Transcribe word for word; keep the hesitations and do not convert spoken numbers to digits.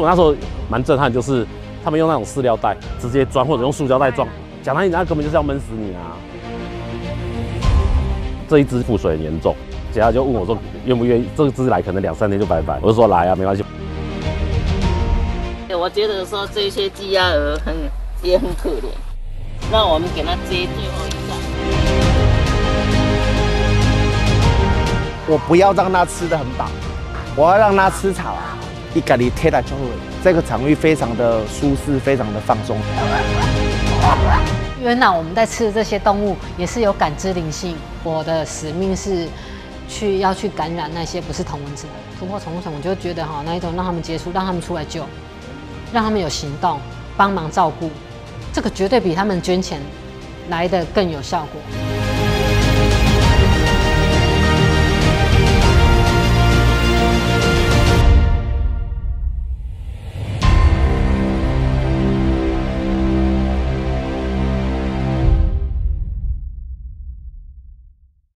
我那时候蛮震撼，就是他们用那种饲料袋直接装，或者用塑胶袋装，讲难听，那根本就是要闷死你啊！这一只腹水很严重，姐姐就问我说愿不愿意，这只来可能两三天就拜拜，我就说来啊，没关系。 我觉得说这些鸡鸭鹅很也很可怜，那我们给它接最后一站。 我不要让它吃得很饱，我要让它吃草啊，一家里贴在就会。这个场域非常的舒适，非常的放松。 原来我们在吃的这些动物也是有感知灵性。我的使命是去要去感染那些不是同文子的突破宠物城，我就觉得哈那一种让他们接触，让他们出来救，让他们有行动，帮忙照顾，这个绝对比他们捐钱来的更有效果。